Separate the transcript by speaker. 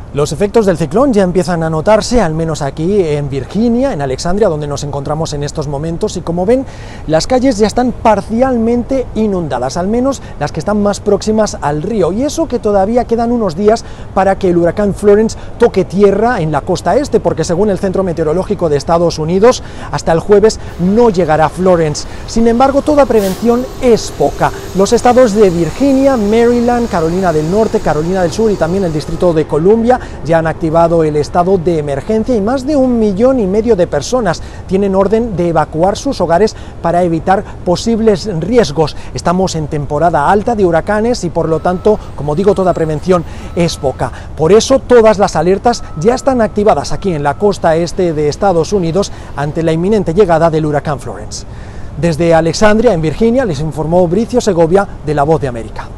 Speaker 1: Los efectos del ciclón ya empiezan a notarse, al menos aquí en Virginia, en Alexandria, donde nos encontramos en estos momentos, y como ven, las calles ya están parcialmente inundadas, al menos las que están más próximas al río, y eso que todavía quedan unos días para que el huracán Florence toque tierra en la costa este, porque según el Centro Meteorológico de Estados Unidos, hasta el jueves no llegará Florence. Sin embargo, toda prevención es poca. Los estados de Virginia, Maryland, Carolina del Norte, Carolina del Sur y también el Distrito de Columbia ya han activado el estado de emergencia y más de 1,5 millones de personas tienen orden de evacuar sus hogares para evitar posibles riesgos. Estamos en temporada alta de huracanes y por lo tanto, como digo, toda prevención es poca. Por eso todas las alertas ya están activadas aquí en la costa este de Estados Unidos ante la inminente llegada del huracán Florence. Desde Alexandria, en Virginia, les informó Bricio Segovia de La Voz de América.